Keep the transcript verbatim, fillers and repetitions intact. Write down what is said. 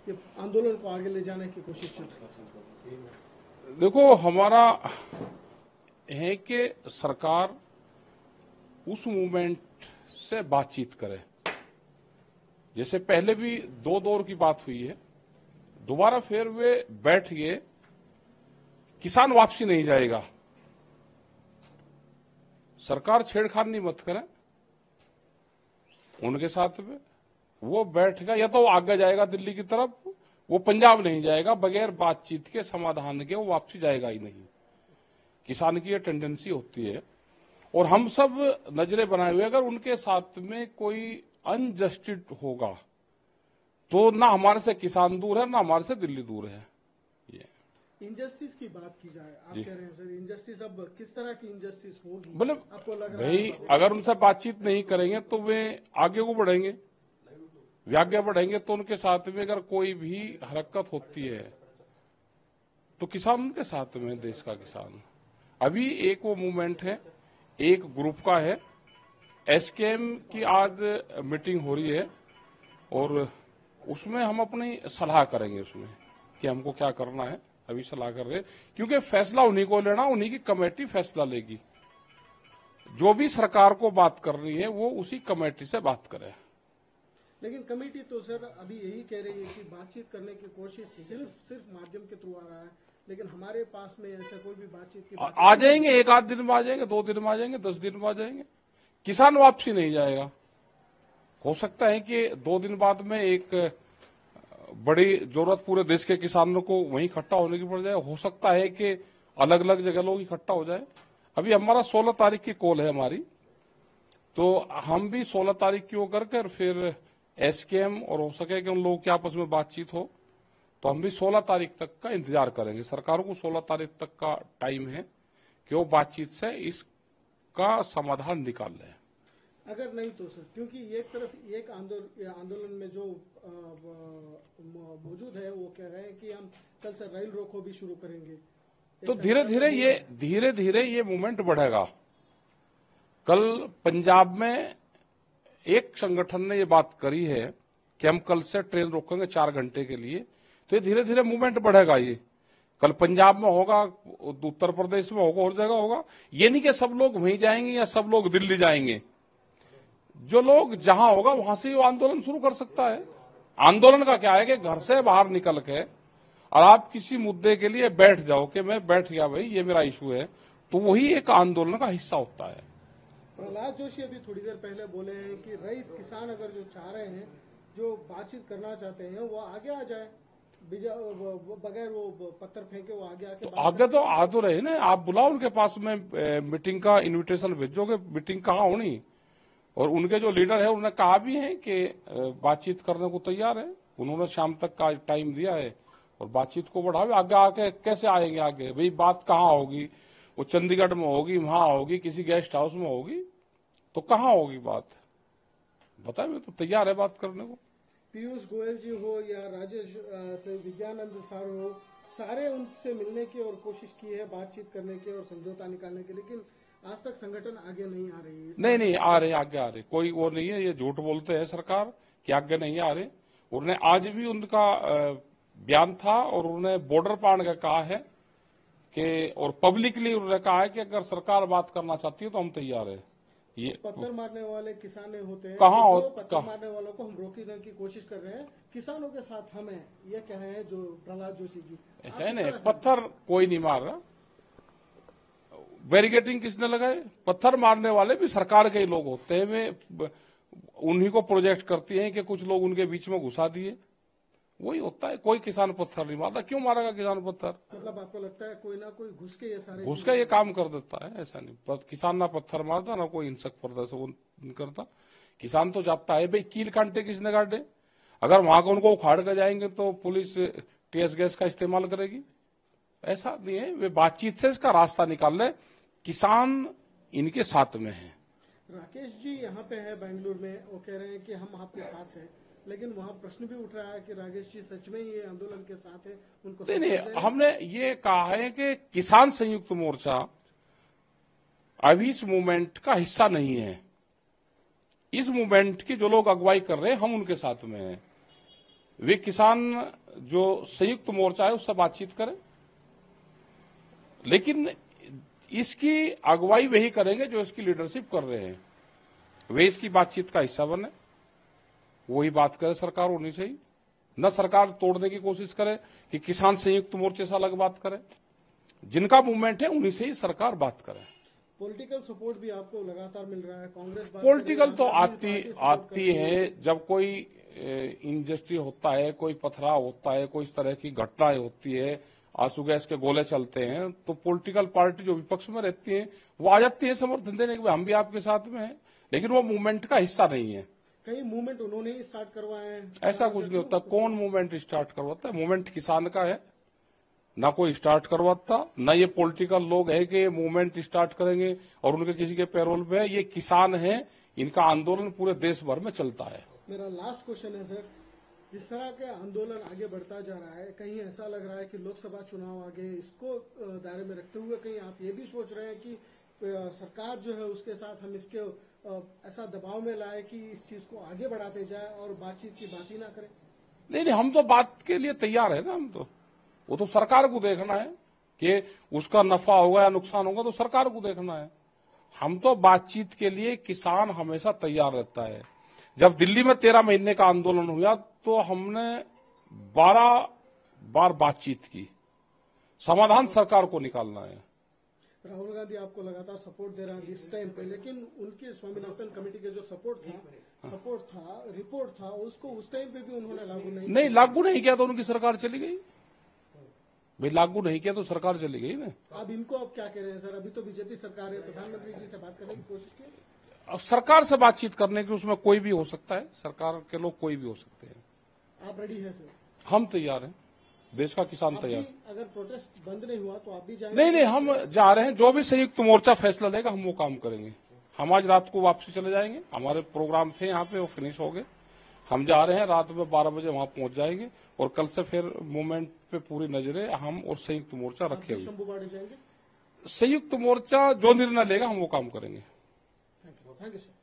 ये आंदोलन को आगे ले जाने की कोशिश चल रही है? देखो, हमारा है कि सरकार उस मूवमेंट से बातचीत करे। जैसे पहले भी दो दौर की बात हुई है, दोबारा फिर वे बैठ गए, किसान वापसी नहीं जाएगा, सरकार छेड़खानी मत करे उनके साथ में, वो बैठ गया, या तो वो आगे जाएगा दिल्ली की तरफ, वो पंजाब नहीं जाएगा, बगैर बातचीत के समाधान के वो वापसी जाएगा ही नहीं। किसान की ये टेंडेंसी होती है, और हम सब नजरें बनाए हुए, अगर उनके साथ में कोई अनजस्टिस होगा तो ना हमारे से किसान दूर है, ना हमारे से दिल्ली दूर है। ये इनजस्टिस की बात की जाए, आप कह रहे हैं सर इनजस्टिस, अब किस तरह की इनजस्टिस होगी? मतलब आपको लग रहा भाई, है अगर उनसे बातचीत नहीं करेंगे तो वे आगे को बढ़ेंगे, वे आगे बढ़ेंगे तो उनके साथ में अगर कोई भी हरकत होती है तो किसान उनके साथ में, देश का किसान। अभी एक वो मूवमेंट है, एक ग्रुप का है, एसकेएम की आज मीटिंग हो रही है, और उसमें हम अपनी सलाह करेंगे उसमें कि हमको क्या करना है। अभी सलाह कर रहे हैं, क्योंकि फैसला उन्हीं को लेना, उन्हीं की कमेटी फैसला लेगी। जो भी सरकार को बात करनी है वो उसी कमेटी से बात करे। लेकिन कमेटी तो सर अभी यही कह रही है कि बातचीत करने की कोशिश सिर्फ सिर्फ माध्यम के थ्रू आ रहा है, लेकिन हमारे पास में ऐसा कोई भी बातचीत की आ, आ जाएंगे, एक आध दिन में आ जाएंगे, दो दिन में आ जाएंगे, दस दिन में आ जाएंगे, किसान वापसी नहीं जाएगा। हो सकता है कि दो दिन बाद में एक बड़ी जरूरत पूरे देश के किसानों को वहीं इकट्ठा होने की पड़ जाए, हो सकता है कि अलग अलग जगह लोग इकट्ठा हो जाए। अभी हमारा सोलह तारीख की कॉल है हमारी, तो हम भी सोलह तारीख की वो करके फिर एसकेएम और हो सके कि उन लोगों की आपस में बातचीत हो, तो हम भी सोलह तारीख तक का इंतजार करेंगे। सरकार को सोलह तारीख तक का टाइम है कि वो बातचीत से इसका समाधान निकाल ले। अगर नहीं तो सर, क्योंकि एक तरफ एक आंदोलन आंदोलन में जो मौजूद है वो कह रहे हैं कि हम कल से रेल रोको भी शुरू करेंगे, तो धीरे धीरे ये धीरे धीरे ये मूवमेंट बढ़ेगा। कल पंजाब में एक संगठन ने ये बात करी है कि हम कल से ट्रेन रोकेंगे चार घंटे के लिए, तो ये धीरे धीरे मूवमेंट बढ़ेगा। ये कल पंजाब में होगा, उत्तर प्रदेश में होगा, और जगह होगा। ये नहीं कि सब लोग वहीं जाएंगे या सब लोग दिल्ली जाएंगे। जो लोग जहां होगा वहां से वो आंदोलन शुरू कर सकता है। आंदोलन का क्या है कि घर से बाहर निकल के और आप किसी मुद्दे के लिए बैठ जाओ कि मैं बैठ गया भाई, ये मेरा इशू है, तो वही एक आंदोलन का हिस्सा होता है। प्रहलाद जोशी अभी थोड़ी देर पहले बोले हैं कि रईत किसान अगर जो चाह रहे हैं, जो बातचीत करना चाहते हैं, वो आगे आ जाए, बगैर वो पत्थर फेंके वो आगे आके तो आगे तो आ तो रहे ना, आप बुलाओ उनके पास में, मीटिंग का इन्विटेशन भेजोगे, मीटिंग कहाँ होनी। और उनके जो लीडर है उन्होंने कहा भी है कि बातचीत करने को तैयार है, उन्होंने शाम तक का टाइम दिया है और बातचीत को बढ़ावे। आगे आके कैसे आएंगे आगे, भाई बात कहाँ होगी, वो चंडीगढ़ में होगी, वहां होगी, किसी गेस्ट हाउस में होगी, तो कहाँ होगी बात, बताए। मैं तो तैयार है बात करने को। पीयूष गोयल जी हो या राजेश से विज्ञानंद सर हो, सारे उनसे मिलने की और कोशिश की है, बातचीत करने की और समझौता निकालने की, लेकिन आज तक संगठन आगे नहीं आ रही है। नहीं नहीं आ रहे, आगे आ रहे, कोई वो नहीं है। ये झूठ बोलते हैं सरकार कि आगे नहीं आ रहे। उन्होंने आज भी उनका बयान था और उन्होंने बॉर्डर पार का कहा है कि, और पब्लिकली उन्होंने कहा है कि अगर सरकार बात करना चाहती है तो हम तैयार है। ये पत्थर मारने वाले किसान होते हैं, कहाँ हो, पत्थर मारने वालों को हम रोकने की कोशिश कर रहे हैं, किसानों के साथ हम हैं, ये कह रहे हैं जो प्रहलाद जोशी जी। ऐसा है नहीं, पत्थर कोई नहीं मार रहा। बैरिकेडिंग किसने लगाए? पत्थर मारने वाले भी सरकार के ही लोग होते हैं, वे उन्हीं को प्रोजेक्ट करती हैं कि कुछ लोग उनके बीच में घुसा दिए, वही होता है। कोई किसान पत्थर नहीं मारता। क्यों मारेगा किसान पत्थर? मतलब आपको लगता है कोई ना कोई घुस के ये सारे घुस के ये काम कर देता है? ऐसा नहीं, किसान ना पत्थर मारता ना कोई हिंसक प्रदर्शन करता। किसान तो जाता है, भाई कील कांटे किसने काटे, अगर वहां को उनको उखाड़ कर जाएंगे तो पुलिस टीएस गैस का इस्तेमाल करेगी। ऐसा नहीं है, वे बातचीत से इसका रास्ता निकाल ले। किसान इनके साथ में है। राकेश जी यहाँ पे है बेंगलुरु में, वो कह रहे हैं कि हम आपके साथ हैं, लेकिन वहाँ प्रश्न भी उठ रहा है कि राकेश जी सच में ये आंदोलन के साथ है, उनको नहीं नहीं, हमने ये कहा है कि किसान संयुक्त मोर्चा अभी इस मूवमेंट का हिस्सा नहीं है। इस मूवमेंट की जो लोग अगुवाई कर रहे हैं हम उनके साथ में हैं। वे किसान जो संयुक्त मोर्चा है उससे बातचीत करें, लेकिन इसकी अगुवाई वही करेंगे जो इसकी लीडरशिप कर रहे हैं। वे इसकी बातचीत का हिस्सा बने, वही बात करे, सरकार होनी चाहिए। न सरकार तोड़ने की कोशिश करे कि किसान संयुक्त मोर्चे से अलग बात करे। जिनका मूवमेंट है उन्हीं से ही सरकार बात करे। पॉलिटिकल सपोर्ट भी आपको लगातार मिल रहा है, कांग्रेस पॉलिटिकल तो आती आती है जब कोई इंडस्ट्री होता है, कोई पथराव होता है, कोई इस तरह की घटनाएं होती है, आंसू गैस के गोले चलते हैं, तो पॉलिटिकल पार्टी जो विपक्ष में रहती है वो आ जाती है समर्थन देने के, हम भी आपके साथ में हैं, लेकिन वो मूवमेंट का हिस्सा नहीं है। कई मूवमेंट उन्होंने ही स्टार्ट करवाए हैं। ऐसा कुछ नहीं होता। कौन मूवमेंट स्टार्ट करवाता है? मूवमेंट किसान का है, ना कोई स्टार्ट करवाता, ना ये पॉलिटिकल लोग है कि मूवमेंट स्टार्ट करेंगे और उनके किसी के पैरोल पे है। ये किसान है, इनका आंदोलन पूरे देश भर में चलता है। मेरा लास्ट क्वेश्चन है सर, जिस तरह के आंदोलन आगे बढ़ता जा रहा है, कहीं ऐसा लग रहा है कि लोकसभा चुनाव आगे इसको दायरे में रखते हुए कहीं आप ये भी सोच रहे हैं कि सरकार जो है उसके साथ हम इसके ऐसा दबाव में लाए कि इस चीज को आगे बढ़ाते जाए और बातचीत की बात ही ना करें? नहीं नहीं, हम तो बात के लिए तैयार है ना। हम तो, वो तो सरकार को देखना है कि उसका नफा होगा या नुकसान होगा, तो सरकार को देखना है। हम तो बातचीत के लिए, किसान हमेशा तैयार रहता है। जब दिल्ली में तेरह महीने का आंदोलन हुआ तो हमने बारह बार बातचीत की, समाधान सरकार को निकालना है। राहुल गांधी आपको लगातार सपोर्ट दे रहा है इस टाइम पे, लेकिन उनके स्वामीनाथन कमेटी के जो सपोर्ट था सपोर्ट था रिपोर्ट था, उसको उस टाइम पे भी उन्होंने लागू नहीं नहीं लागू नहीं किया तो उनकी सरकार चली गई। भाई लागू नहीं किया तो सरकार चली गई ना। अब इनको अब क्या कह रहे हैं सर? अभी तो बीजेपी सरकार है, प्रधानमंत्री जी से बात करने की कोशिश की? अब सरकार से बातचीत करने की, उसमें कोई भी हो सकता है, सरकार के लोग कोई भी हो सकते हैं। आप रेडी हैं सर? हम तैयार हैं, देश का किसान तैयार। अगर प्रोटेस्ट बंद नहीं हुआ तो आप भी जाएंगे? नहीं नहीं, हम जा रहे हैं। जो भी संयुक्त मोर्चा फैसला लेगा हम वो काम करेंगे। हम आज रात को वापसी चले जाएंगे, हमारे प्रोग्राम थे यहाँ पे, वो फिनिश हो गए। हम जा रहे हैं, रात में बारह बजे वहां पहुंच जाएंगे और कल से फिर मूवमेंट पे पूरी नजरें हम और संयुक्त मोर्चा रखे हुए। शंभू बाड़ी जाएंगे? संयुक्त मोर्चा जो निर्णय लेगा हम वो काम करेंगे। Thank you sir.